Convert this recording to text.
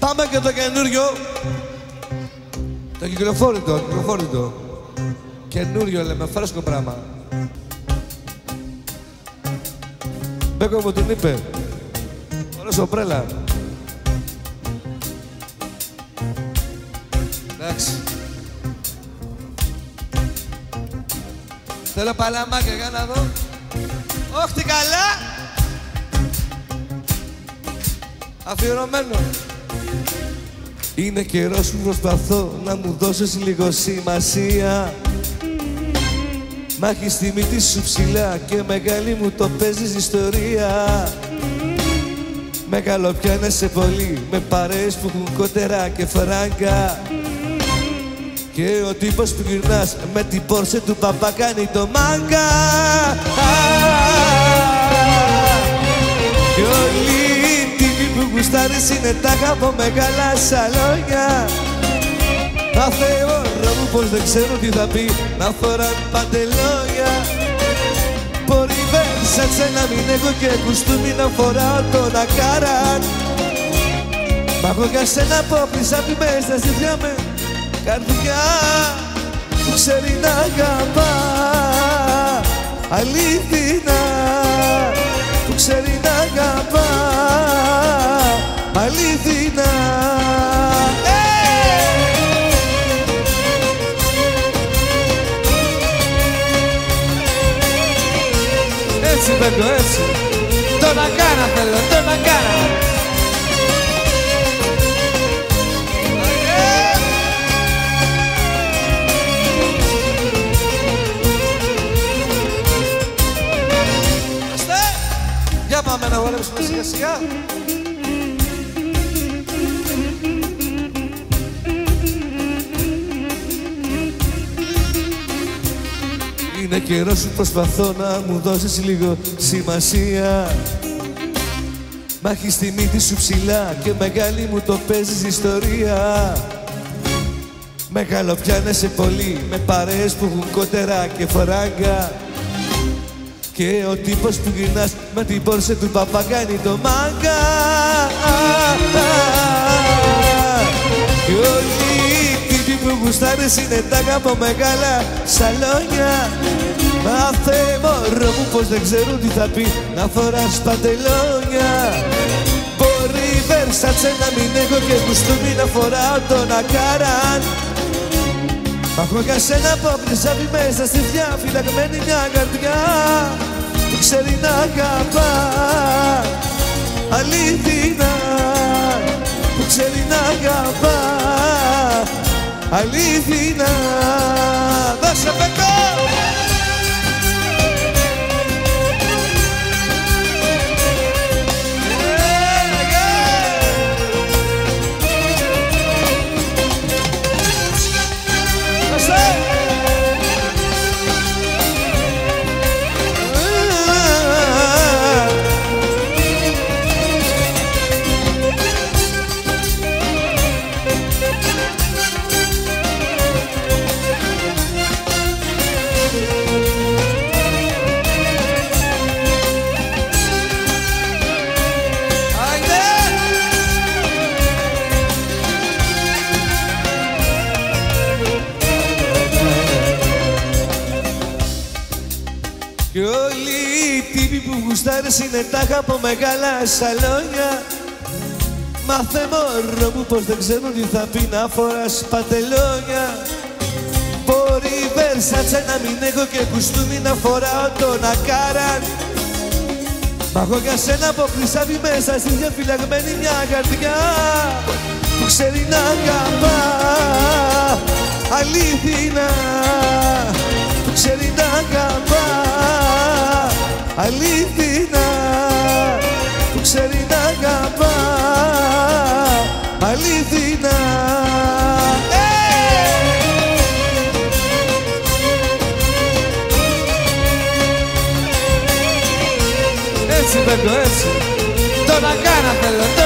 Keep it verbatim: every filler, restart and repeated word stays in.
Πάμε και το καινούριο. Το κυκλοφόρητο, κυκλοφόρητο. Καινούριο λέμε, φρέσκο πράγμα. Μπέκο μου την είπε. Ωραίος ομπρέλα. Εντάξει. Θέλω παλαμάκια, για να δω. Όχι, τι καλά. Αφιερωμένο. Είναι καιρός που προσπαθώ να μου δώσεις λίγο σημασία. Μ' έχεις τη μύτη σου ψηλά και μεγάλη μου το παίζεις ιστορία. Με καλοπιάνεσαι πολύ, με παρέες που έχουν κότερα και φράγκα. Και ο τύπος που γυρνάς με την πόρσε του παπά κάνει το μάγκα. Και όλοι οι τύποι που γουστάρεις είναι τα από μεγάλα σαλόνια. Τα θεωρώ μου πως δεν ξέρω τι θα πει να φοράν παντελόνια. Μπορεί Versace να μην έχω και κουστούμι να φοράω τον Ακάραν. Μ' έχω για σένα απόκλεισα πει μέσα στη θεία με καρδιά που ξέρει να αγαπά αλήθινα, που ξέρει να αγαπά αλήθινα. Έτσι Μπέκο, έτσι. Τον Ακάνα θέλω, τον Ακάνα. Για πάμε να βολέψουμε σιγά σιγά. Είναι καιρός που προσπαθώ να μου δώσεις λίγο σημασία. Μ' έχεις τη μύτη σου ψηλά και μεγάλη μου το παίζεις ιστορία. Με καλοπιάνεσαι πολύ, με παρέες που έχουν κότερα και φράγκα. Και ο τύπος που γυρνάς με την πόρσε του παπά κάνει το μάγκα. Και όλοι οι τύποι που γουστάρεις είναι τα από μεγάλα σαλόνια. Μα Θεέ μωρό μου πως δεν ξέρουν τι θα πει να φοράς παντελόνια. Μπορεί Versace να μην έχω και κουστούμι να φοράω τον Ακάραν. Μ' έχω για σένα απόκλεισα πει μέσα στη θεία φυλαγμένη μια καρδιά που ξέρει να αγαπά αλήθινα, που ξέρει να αγαπά αλήθινα. Δώσε Μπέκο! Κι όλοι οι τύποι που γουστάρεις είναι τάχα από μεγάλα σαλόνια. Μάθε μωρό μου πως δεν ξέρουν τι θα πει να φοράς παντελόνια. Μπορεί Versace να μην έχω και κουστούμι να φοράω τον Ακάραν. Μ' έχω για σένα αποκλειστά μέσα στη διαφυλαγμένη μια καρδιά που ξέρει να αγαπά αλήθινα, που ξέρει να αγαπά αλήθινα, που ξέρει να αγαπά αλήθινα. Έτσι Μπέκο, έτσι. Τον Ακάνα θέλω,